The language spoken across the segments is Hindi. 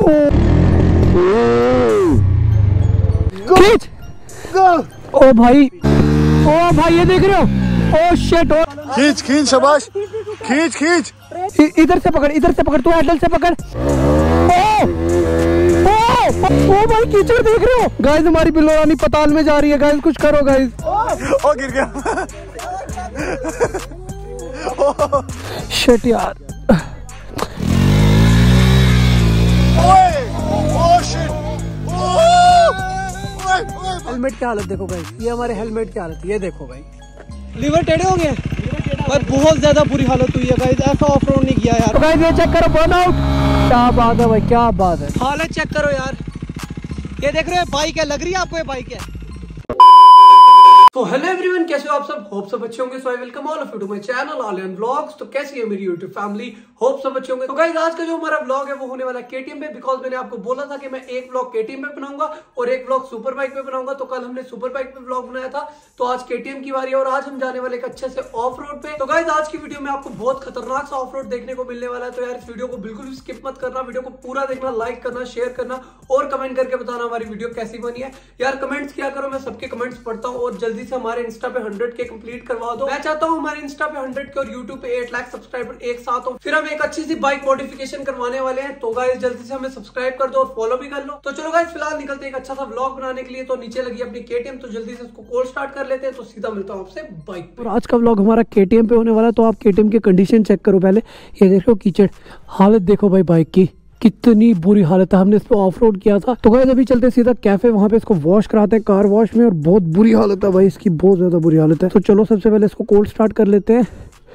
खींच। ओ भाई ये देख रहे हो? Oh shit. खींच खींच शाबाश, खींच खींच। इधर से पकड़ तू हैंडल से पकड़। ओ भाई कीचड़ देख रहे हो गाइस? हमारी बिल्लो रानी पताल में जा रही है गाइस, कुछ करो गाइस। ओ गिर गया। शिट यार। हेलमेट की हालत देखो गाइस, ये हमारे हेलमेट की हालत, ये देखो भाई, लीवर टेढ़े हो गए भाई, बहुत ज्यादा बुरी हालत हुई है गाइस। ऐसा ऑफ रोड नहीं किया यार। तो गाइस ये चेक करो, बर्नआउट। क्या बात है भाई, क्या बात है। हालत चेक करो यार, ये देख रहे हो बाइक है, लग रही है आपको ये बाइक है। तो हेलो एवरीवन, कैसे हो आप सब? होप सब अच्छे होंगे। So I welcome all of you to my channel alien vlogs. तो कैसी है मेरी यूट्यूब फैमिली? होप सब अच्छे होंगे। तो गाइस आज का जो हमारा व्लॉग है वो होने वाला है केटीएम पे, बिकॉज मैंने आपको बोला था कि मैं एक व्लॉग केटीएम पे बनाऊंगा और एक व्लॉग सुपर बाइक पे बनाऊंगा। तो कल हमने सुपर बाइक पे व्लॉग बनाया था, तो आज केटीएम की बारी है और आज हम जाने वाले एक अच्छे से ऑफ रोड पे। तो गाइस आज की वीडियो में आपको बहुत खतरनाक सा ऑफ रोड देखने को मिलने वाला है। तो यार इस वीडियो को बिल्कुल भी स्किप मत करना, वीडियो को पूरा देखना, लाइक करना, शेयर करना और कमेंट करके बताना हमारी वीडियो कैसी बनी है। यार कमेंट्स किया करो, मैं सबके कमेंट्स पढ़ता हूँ और जल्दी से हमारे इंस्टा पे 100 के कंप्लीट करवा दो। मैं चाहता हूँ हमारे इंस्टा पे 100 के और यूट्यूब पे 8 लाख सब्सक्राइबर एक साथ हो, फिर हम एक अच्छी सी बाइक मॉडिफिकेशन करवाने वाले हैं। तो गाइस जल्दी से हमें सब्सक्राइब कर दो और फॉलो भी कर लो। तो चलो गाइस फिलहाल निकलते हैं एक अच्छा सा व्लॉग बनाने के लिए। तो नीचे लगी अपनी केटीएम, तो जल्दी से उसको कोल्ड स्टार्ट कर लेते हैं। तो सीधा मिलता हूँ आपसे बाइक पर। आज का व्लॉग हमारा केटीएम पे होने वाला है। तो आप केटीएम की कंडीशन चेक करो पहले, ये देखो कीचड़ हालत देखो भाई बाइक की, कितनी बुरी हालत है। हमने इस पे ऑफ रोड किया था। तो गाइस अभी चलते सीधा कैफे, वहां पे इसको वॉश कराते हैं कार वॉश में, और बहुत बुरी हालत है भाई इसकी, बहुत ज्यादा बुरी हालत है। तो चलो सबसे पहले इसको कोल्ड स्टार्ट कर लेते हैं।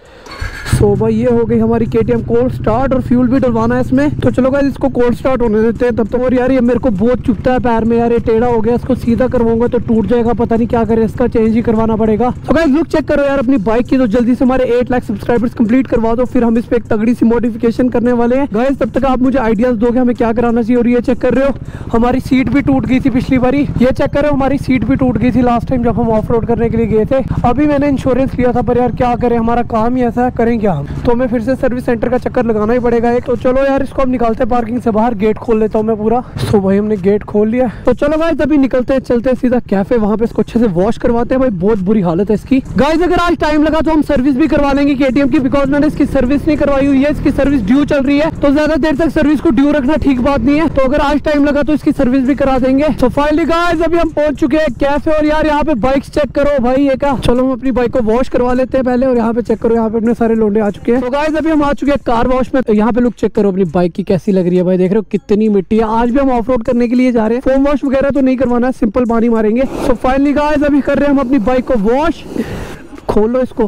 सो भाई ये हो गई हमारी केटीएम कोल्ड स्टार्ट, और फ्यूल भी डलवाना है इसमें। तो चलो गाइस इसको कोल्ड स्टार्ट होने देते हैं तब तक। और यार ये मेरे को बहुत चुभता है पैर में यार, ये टेढ़ा हो गया, इसको सीधा करवाऊंगा तो टूट जाएगा, पता नहीं क्या करे, इसका चेंज ही करवाना पड़ेगा। तो गाइस लुक चेक करो यार अपनी बाइक की। तो जल्दी से हमारे 8 लाख सब्सक्राइबर्स कंप्लीट करवा दो, फिर हम इस पे एक तगड़ी सी मॉडिफिकेशन करने वाले हैं। गाइस तब तक आप मुझे आइडियाज दोगे हमें क्या कराना चाहिए। और ये चेक कर रहे हो हमारी सीट भी टूट गई थी पिछली बारी, ये चेक करो हमारी सीट भी टूट गई थी लास्ट टाइम जब हम ऑफ रोड करने के लिए गए थे। अभी मैंने इंश्योरेंस लिया था, पर यार क्या करें, हमारा काम ही ऐसा है, करें क्या हम। तो हमें फिर से सर्विस सेंटर का चक्कर लगाना ही पड़ेगा एक। तो चलो यार इसको अब निकालते हैं पार्किंग से बाहर, गेट खोल लेता हूँ मैं पूरा। तो भाई हमने गेट खोल लिया। तो चलो गाइस अभी निकलते हैं, चलते हैं सीधा कैफे, वहां पे इसको अच्छे से वॉश करवाते हैं। भाई बहुत बुरी हालत है इसकी। गाइस अगर आज टाइम लगा तो हम सर्विस भी करवा लेंगे केटीएम की, बिकॉज मैंने इसकी सर्विस नहीं करवाई हुई है, इसकी सर्विस ड्यू चल रही है। तो ज्यादा देर तक सर्विस को ड्यू रखना ठीक बात नहीं है। तो अगर आज टाइम लगा तो इसकी सर्विस भी करा देंगे। तो फाइनली गाइस अभी हम पहुंच चुके हैं कैफे, और यार यहाँ पे बाइक्स चेक करो भाई, ये क्या। चलो हम अपनी बाइक को वॉश करवा लेते हैं पहले। और यहाँ पे चेक करो, यहाँ पे अपने सारे लोंडे आ चुके हैं। तो गाइस अभी हम आ चुके हैं कार वॉश में। यहाँ पे लुक चेक करो अपनी बाइक की कैसी लग रही है भाई, देख रहे हो कितनी मिट्टी है। आज भी हम ऑफ रोड करने के लिए जा रहे हैं, फोम वॉश वगैरह तो नहीं करवाना है, सिंपल पानी मारेंगे। तो फाइनली गाइस अभी कर रहे हैं हम अपनी बाइक को वॉश। खोलो इसको।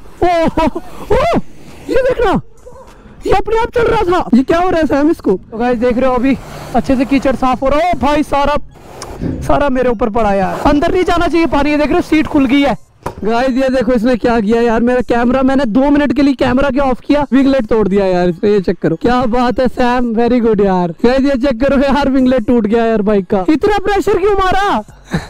ओह ये देखना, ये अपने आप चल रहा था, ये क्या हो रहा है सैम इसको। तो गाइस देख रहे हो अभी अच्छे से कीचड़ साफ हो रहा है। भाई सारा मेरे ऊपर पड़ा यार, अंदर नहीं जाना चाहिए पानी। ये देख रहे हो सीट खुल गई है। गाइस ये देखो इसने क्या किया यार, मेरा कैमरा, मैंने 2 मिनट के लिए कैमरा क्या ऑफ किया, विंगलेट तोड़ दिया यार इसने। ये चेक करो, क्या बात है सैम, वेरी गुड यार। गाइस ये चेक करो यार, विंगलेट टूट गया यार बाइक का। इतना प्रेशर क्यों मारा?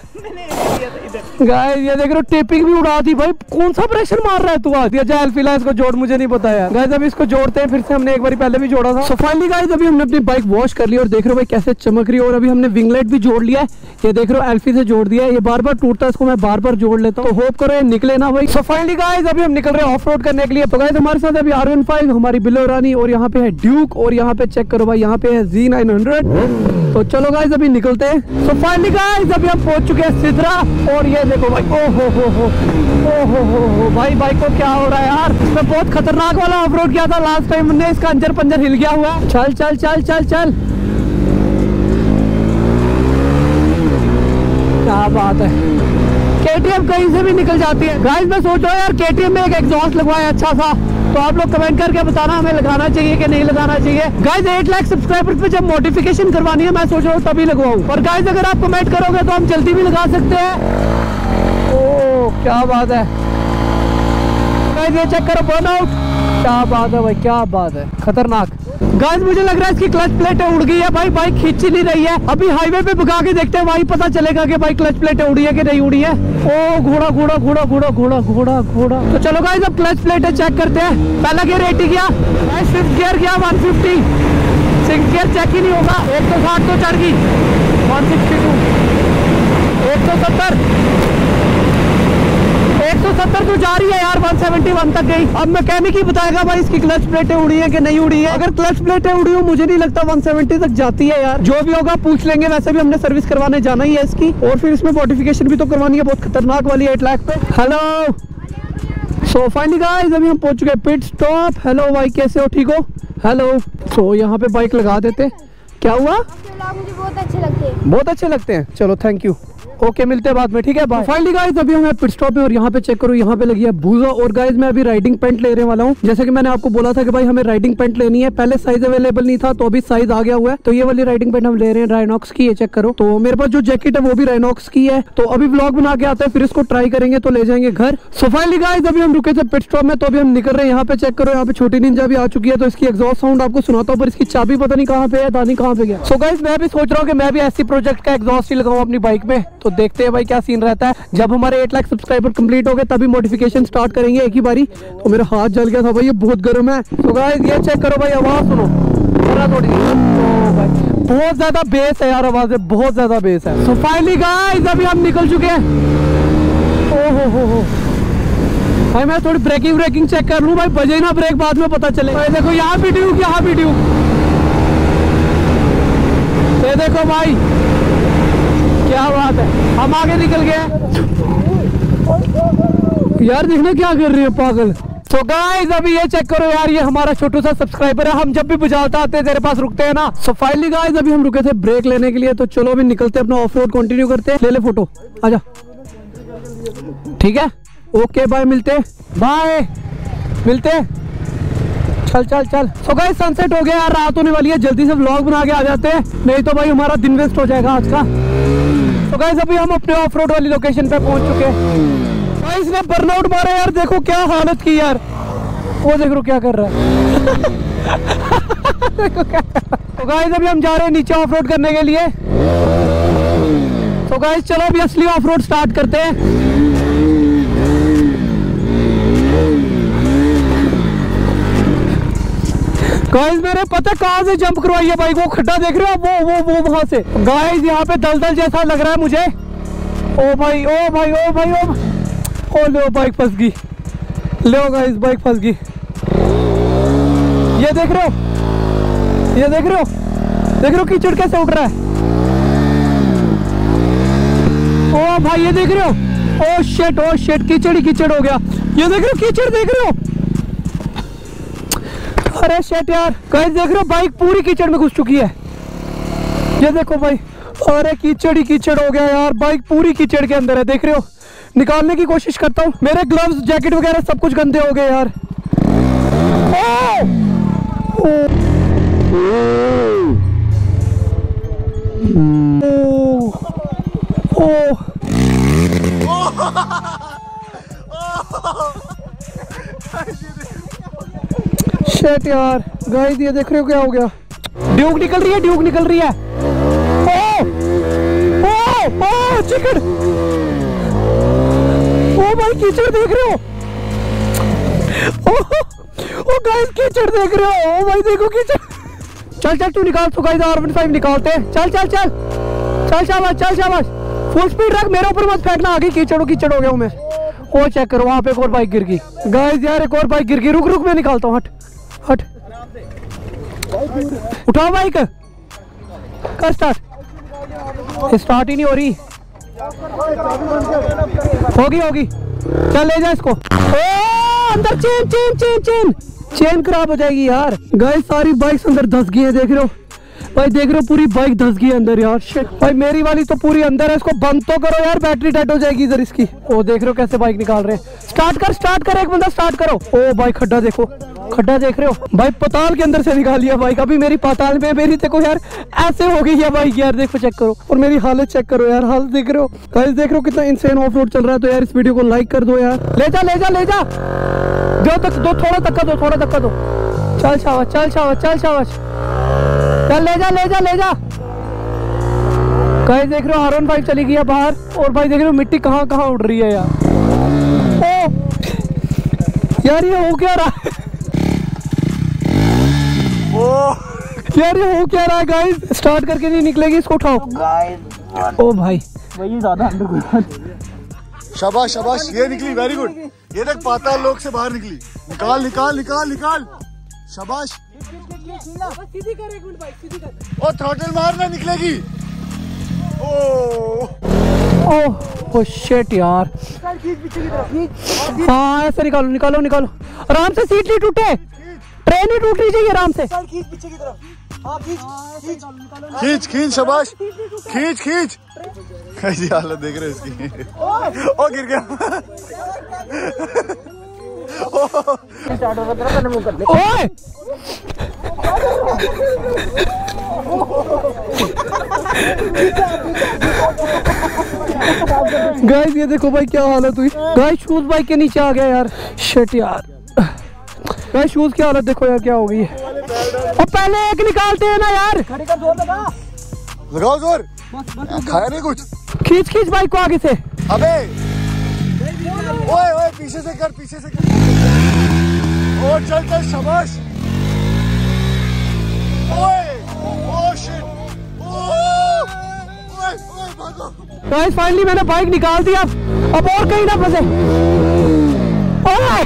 गाइस ये देख रहे हो टेपिंग भी उड़ा दी भाई, कौन सा प्रेशर मार रहा है तू आज। ये फिलहाल इसको जोड़, मुझे नहीं पता यार। गाइस अभी इसको जोड़ते हैं फिर से, हमने एक बार पहले भी जोड़ा था। सो फाइनली गाइस अभी हमने अपनी बाइक वॉश कर ली, और देख रहे हो भाई कैसे चमक रही है। और अभी हमने विंगलेट भी जोड़ लिया है, ये देख रहे हो एल्फी से जोड़ दिया है। ये बार बार टूटता है, इसको मैं बार बार जोड़ लेता हूँ। तो होप करो ये निकले ना भाई। सो फाइनली गाइस अभी हम निकल रहे हैं ऑफ रोड करने के लिए। तो गाइस हमारे साथ अभी R15, हमारी बिल्लो रानी, और यहाँ पे है ड्यूक, और यहाँ पे चेक करो भाई यहाँ पे है Z900। तो चलो गाइस अभी निकलते हैं। सो फाइनली गाइस अभी हम पहुंच चुके हैं सिद्रा, और ये देखो भाई ओ भाई बाइक को क्या हो रहा है यार। इसमें बहुत खतरनाक वाला ऑफ रोड किया था लास्ट टाइम हमने, इसका अंजर पंजर हिल गया हुआ है। चल चल चल चल चल, क्या बात है, केटीएम कहीं से भी निकल जाती है। गाइस मैं सोच रहा हूँ यार केटीएम में एक एग्जॉस्ट लगवाए अच्छा सा। तो आप लोग कमेंट करके बताना हमें लगाना चाहिए कि नहीं लगाना चाहिए। गाइस 8 लाख सब्सक्राइबर्स पे जब मॉडिफिकेशन करवानी है, मैं सोच रहा हूँ तभी लगवाऊं। और गाइस अगर आप कमेंट करोगे तो हम जल्दी भी लगा सकते हैं। ओह क्या बात है। गाइस ये चेक करो, बर्नआउट, क्या बात है भाई, क्या बात है, खतरनाक। गाइस मुझे लग रहा है इसकी क्लच प्लेट उड़ गई है भाई, बाइक खींच ही नहीं रही है। अभी हाईवे पे भगा के देखते हैं, वही पता चलेगा कि भाई क्लच प्लेट उड़ी है कि नहीं उड़ी है। ओ घोड़ा घोड़ा घोड़ा घोड़ा घोड़ा घोड़ा घोड़ा। तो चलो गाइस अब क्लच प्लेट चेक करते हैं। पहला गियर 80 गया, फिफ्थ गियर गया 150, सिक्स गियर चेक ही नहीं होगा। 160 तो चढ़ गई, 162, 170, 170 तो जा रही है यार, 171 तक गई। अब मैकेनिक ही बताएगा भाई इसकी क्लच प्लेटें उड़ी है कि नहीं उड़ी है। अगर क्लच प्लेटें उड़ी हो मुझे नहीं लगता 170 तक जाती है यार। जो भी होगा पूछ लेंगे, वैसे भी हमने सर्विस करवाने जाना ही है इसकी, और फिर इसमें मॉडिफिकेशन भी तो करवानी है बहुत खतरनाक वाली 8 लाख पे। हेलो, सो फाइनली गाइस अभी हम पहुंच चुके हैं पिट स्टॉप। हेलो भाई, कैसे हो, ठीक हो? हेलो। सो यहाँ पे बाइक लगा देते। क्या हुआ? मुझे बहुत अच्छे लगते हैं। बहुत अच्छे लगते हैं, चलो थैंक यू, ओके मिलते हैं बाद में, ठीक है बाय। फाइनली गाइस अभी हम पिट स्टॉप पे और यहाँ पे चेक करो, यहाँ पे लगी है भूजा। और गाइस मैं अभी राइडिंग पैंट लेने वाला हूँ। जैसे कि मैंने आपको बोला था कि भाई हमें राइडिंग पैंट लेनी है, पहले साइज अवेलेबल नहीं था तो अभी साइज आ गया हुआ है। तो ये वाली राइडिंग पैंट हम ले रहे हैं, राइनॉक्स की, ये चेक करो। तो मेरे पास जो जैकेट है वो भी राइनॉक्स की है। तो अभी व्लॉग बना के आते हैं, फिर इसको ट्राई करेंगे तो ले जाएंगे घर। सो फाइनली गाइस अभी हम रुके थे पिट स्टॉप में, तो अभी हम निकल रहे हैं। यहाँ पे चेक करो, यहाँ पे छोटी निंजा भी आ चुकी है। तो इसकी एग्जॉस्ट साउंड आपको सुनाता हूँ, पर इसकी चाबी पता नहीं कहाँ पे है, दानी कहाँ पे गया। सो गाइस मैं भी सोच रहा हूँ कि मैं भी ऐसी प्रोजेक्ट का एग्जॉस्ट ही लगाऊं अपनी बाइक में। तो देखते हैं भाई क्या सीन रहता है। जब हमारे 8 लाख सब्सक्राइबर कंप्लीट हो गए तभी मॉडिफिकेशन स्टार्ट करेंगे एक ही बारी। तो मेरा हाथ जल गया था भाई, ये बहुत गर्म है। तो गाइस ये चेक करो भाई, आवाज सुनो जरा थोड़ी। ओ भाई बहुत ज्यादा बेस है यार, आवाज बहुत ज्यादा बेस है। सो फाइनली गाइस अभी हम निकल चुके हैं। ओ हो भाई मैं थोड़ी ब्रेकिंग चेक कर लूं भाई, बजे ना ब्रेक बाद में पता चले। भाई देखो यहाँ भी ड्यूक, यहाँ भी ड्यूक, ये देखो भाई क्या बात है, हम आगे निकल गए यार। देखना क्या कर रही है पागल। तो गाइस अभी ये चेक करो यार, ये हमारा छोटू सा सब्सक्राइबर है। हम जब भी बुझाता आते हैं तेरे पास रुकते हैं ना। सो फाइनली गाइस अभी हम रुके थे ब्रेक लेने के लिए। तो चलो अभी निकलते हैं, अपना ऑफ रोड कंटिन्यू करते हैं। ले फोटो, आजा, ठीक है, ओके बाय, मिलते बाय, मिलते, चल चल चल। सो गाइस सनसेट हो गया यार, रात होने वाली है, जल्दी से व्लॉग बना के आ जाते हैं, नहीं तो भाई हमारा दिन वेस्ट हो जाएगा आज का। तो गाइस अभी हम अपने ऑफ रोड वाली लोकेशन पे पहुंच चुके हैं। गाइस ने बर्नआउट मारा यार, देखो क्या हालत की यार, वो देख रो क्या कर रहा है। देखो क्या कर रहा है। तो गाइस अभी हम जा रहे हैं नीचे ऑफ रोड करने के लिए। तो गाइस चलो अभी असली ऑफ रोड स्टार्ट करते हैं। गाइस मेरे पता कहाँ से जंप करवाई है बाइक, वो खड्डा देख रहे हो, वो वहां से। गाइस यहाँ पे दलदल जैसा लग रहा है मुझे। ओ भाई ओ भाई ओ भाई ओ लो बाइक फंस गई, लो गाइस बाइक फंस गई। ये देख रहे हो, ये देख रहे हो कीचड़ कैसे उठ रहा है। ओ भाई ये देख रहे हो, ओ शिट कीचड़ ही कीचड़ हो गया। ये देख रहे हो कीचड़, देख रहे हो, अरे शेट यार। गाइस देख रहे हो बाइक पूरी कीचड़ में घुस चुकी है, ये देखो भाई, अरे कीचड़ ही कीचड़ हो गया यार, बाइक पूरी कीचड़ के अंदर है, देख रहे हो। निकालने की कोशिश करता हूँ, मेरे ग्लव्स जैकेट वगैरह सब कुछ गंदे हो गए यार। शेट यार। गाइस ये देख रहे हो क्या हो गया, ड्यूक निकल रही है, ड्यूक निकल रही है। ओ चिकन, ओ भाई कीचड़ देख रहे हो, ओ गाइस कीचड़ देख रहे हो, ओ भाई देखो कीचड़। चल चल तू निकाल। तो गाइस R15 निकालते हैं, चल चल चल चल, शाबाश चल शाबाश, फुल स्पीड रख, मेरे ऊपर मत फेंकना, आगे कीचड़ कीचड़ हो गया हूँ मैं। वो चेक करो वहाँ पे एक और बाइक गिर गई। गाइस यार एक और बाइक गिर गई, रुक मैं निकालता हूँ, हट उठाओ बाइक, कर स्टार्ट ही नहीं हो रही। होगी चल ले जा इसको। ओ अंदर चेन खराब हो जाएगी यार। गाइस सारी बाइक्स अंदर धस गई है, देख रहे हो भाई, देख रहे हो पूरी बाइक धस गई है अंदर यार। शिट भाई मेरी वाली तो पूरी अंदर है, इसको बंद तो करो यार, बैटरी डेड हो जाएगी इधर इसकी। ओ देख रहे हो कैसे बाइक निकाल रहे हैं, स्टार्ट कर एक बंदा स्टार्ट करो। ओ भाई खड्डा देखो, खड्डा देख रहे हो भाई, पाताल के अंदर से निकाल लिया बाइक। अभी मेरी पाताल में, मेरी देखो यार ऐसे हो गई है बाइक यार, देखो चेक करो, और मेरी हालत चेक करो यार, हालत देख रहे हो गाइस, देख रहे हो कितना इंसेन ऑफ रोड चल रहा है। तो यार इस वीडियो को लाइक कर दो यार, ले जा जो तक दो, थोड़ा धक्का दो, चल शाबाश, चल ले जा। गाइस देख रहे हो R15 चली गई है बाहर, और भाई देख रहे हो मिट्टी कहाँ उड़ रही है यार। ओ यार ये हो क्या रहा है, यार ये हो क्या रहा है गाइस? स्टार्ट करके नहीं निकलेगी, इसको उठाओ ओ भाई वही ज्यादा अंडर। शाबाश शाबाश, ये निकली, वेरी गुड। ये देख पाताल लोक से बाहर निकली। निकाल निकाल निकाल निकाल, शाबाश। सीधी कर, एक मिनट भाई, सीधी कर। और थ्रॉटल मारना, निकलेगी। ओह शिट यार। हाँ ऐसे निकालो निकालो निकालो, आराम से, सीट नहीं टूटे, ट्रेन ही टूटनी चाहिए आराम से। खींच खींच, शाबाश, खींच खींच। कैसी हालत देख रहे हो इसकी। ओ गिर गया। ओए गाइस ये देखो भाई क्या हालत हुई। गाइस शूज बाइक के नीचे आ गया यार, शिट यार। गाइस शूज की हालत देखो यार क्या हो गई है। और पहले एक निकालते हैं ना यार। लगाओ जोर, खाया नहीं कुछ। खींच खींच बाइक को आगे से। अबे ओए ओए, पीछे से कर, पीछे से कर। और चल चल, शाबाश। ओए ओ शिट, ओए ओए भागो। गाइस फाइनली मैंने बाइक निकाल दी। अब और कहीं ना फंसे। ओए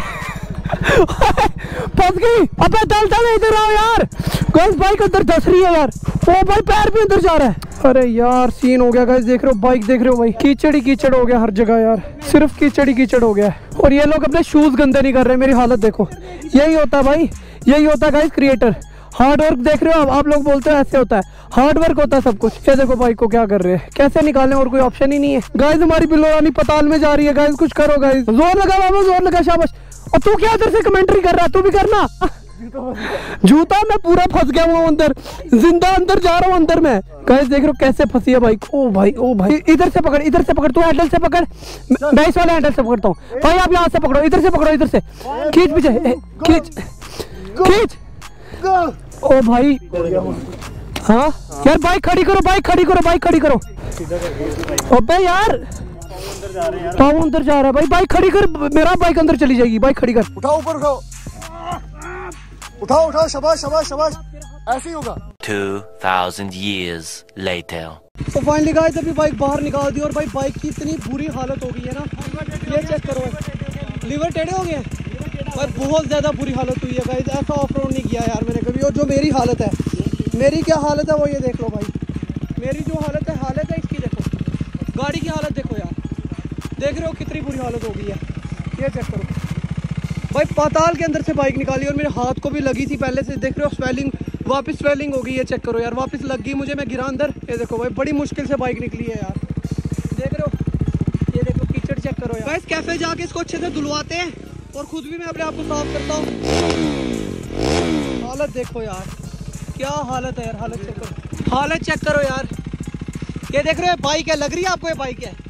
फंस गई। अबे दल दल इधर आओ यार। गाइस बाइक अंदर धस रही है यार। ओ भाई पैर भी अंदर जा रहा है। अरे यार सीन हो गया गाइस, देख रहे हो बाइक, देख रहे हो भाई, कीचड़ ही कीचड़ हो गया हर जगह यार, सिर्फ कीचड़ ही कीचड़ हो गया है। और ये लोग अपने शूज गंदे नहीं कर रहे, मेरी हालत देखो। यही होता है भाई, यही होता है गाइस क्रिएटर। हार्ड वर्क देख रहे हो आप लोग बोलते हो ऐसे होता है, हार्ड वर्क होता है सब कुछ। ये देखो बाइक को क्या कर रहे हैं, कैसे निकालें, और कोई ऑप्शन ही नहीं है। गाइस हमारी बिलोरानी पताल में जा रही है गाइस, कुछ करो गाइस, जोर लगा बाबा, जोर लगा, शाबाश। और तू क्या इधर से कमेंट्री कर रहा है, तू भी करना। जूता मैं पूरा फंस गया हूँ अंदर, जिंदा अंदर जा रहा हूँ अंदर में। गाइस देख रहे हो कैसे फंसी है बाइक। ओ भाई ओ भाई, इधर से पकड़, इधर से पकड़, तू हैंडल से पकड़, मैं इस वाले हैंडल से पकड़ता हूँ भाई। आप यहाँ से पकड़ो, इधर से पकड़ो, इधर से खींच, पीछे खींच खींच। ओ भाई हाँ यार, बाइक खड़ी करो, बाइक खड़ी करो, बाइक खड़ी करो। अबे यार पाँव अंदर जा रहा है भाई, बाइक खड़ी कर, मेरा बाइक अंदर चली जाएगी, बाइक खड़ी कर। उठाओ ऊपर, उठाओ उठाओ उठाओ, शाबाश शाबाश शाबाश, ऐसे ही होगा। 2000 years later. तो फाइनली गाइस अभी बाइक बाहर निकाल दी, और भाई बाइक की इतनी बुरी हालत हो गई है ना, ये चेक करो, लीवर टेढ़े हो गए भाई, बहुत ज्यादा बुरी हालत हुई है गाइस। ऐसा ऑफ रोड नहीं किया यार मैंने कभी। और जो मेरी हालत है, मेरी क्या हालत है वो ये देख लो भाई, मेरी जो हालत है इसकी देखो, गाड़ी की हालत देखो यार, देख रहे हो कितनी बुरी हालत हो गई है। ये चेक करो भाई, पाताल के अंदर से बाइक निकाली, और मेरे हाथ को भी लगी थी पहले से, देख रहे हो स्वेलिंग, वापस स्वेलिंग हो गई है। चेक करो यार, वापस लग गई मुझे, मैं गिरा अंदर। ये देखो भाई, बड़ी मुश्किल से बाइक निकली है यार, देख रहे हो, ये देखो कीचड़ चेक करो यार। गाइस कैफे जाके इसको अच्छे से धुलवाते हैं, और खुद भी मैं अपने आप को साफ करता हूँ। हालत देखो यार, क्या हालत है यार, हालत चेक करो, हालत चेक करो यार। ये देख रहे हो बाइक है, लग रही है आपको ये बाइक है।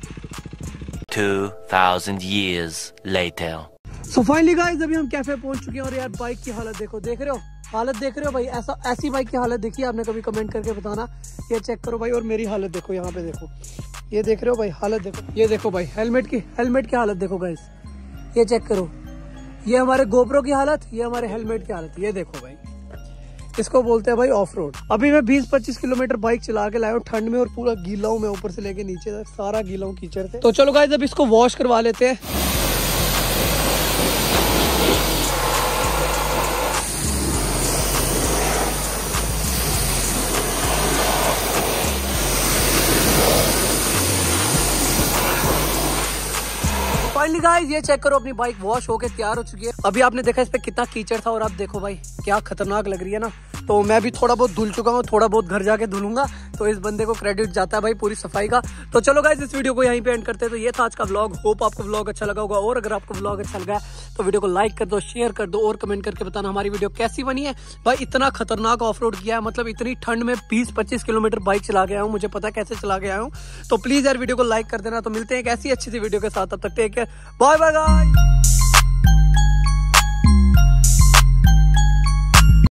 2000 years later. So finally guys अभी हम कैफे पहुंच चुके हैं, और यार बाइक की हालत देखो, देख रहे हो हालत, देख रहे हो भाई, ऐसी बाइक की हालत देखी आपने कभी? कमेंट करके बताना। ये चेक करो भाई, और मेरी हालत देखो, यहाँ पे देखो, ये देख रहे हो भाई हालत देखो, ये देखो भाई हेलमेट की हालत देखो गाइस, ये चेक करो, ये हमारे गोप्रो की हालत, ये हमारे हेलमेट की हालत, ये देखो भाई, इसको बोलते हैं भाई ऑफ रोड। अभी मैं 20-25 किलोमीटर बाइक चला के लाया हूँ ठंड में, और पूरा गीला हूँ मैं, ऊपर से लेके नीचे तक सारा गीला हूँ कीचड़ से। तो चलो गाइस अब इसको वॉश करवा लेते हैं। फाइनली गाइस ये चेक करो, अपनी बाइक वॉश होके तैयार हो चुकी है। अभी आपने देखा इस पे कितना कीचड़ था, और आप देखो भाई क्या खतरनाक लग रही है ना। तो मैं भी थोड़ा बहुत धुल चुका हूँ, थोड़ा बहुत घर जाके धुलूंगा, तो इस बंदे को क्रेडिट जाता है भाई पूरी सफाई का। तो चलो गाइस इस वीडियो को यहीं पे एंड करते हैं। तो ये था आज का व्लॉग, होप आपको व्लॉग अच्छा लगा होगा, और अगर आपको व्लॉग अच्छा लगा तो वीडियो को लाइक कर दो, शेयर कर दो, और कमेंट करके बताना हमारी वीडियो कैसी बनी है। भाई इतना खतरनाक ऑफ रोड किया है, मतलब इतनी ठंड में 20-25 किलोमीटर बाइक चला के आया हूँ, मुझे पता है कैसे चला के आया हूँ। तो प्लीज यार वीडियो को लाइक कर देना। तो मिलते हैं एक ऐसी अच्छी सी वीडियो के साथ, तब तक take care, bye bye guys.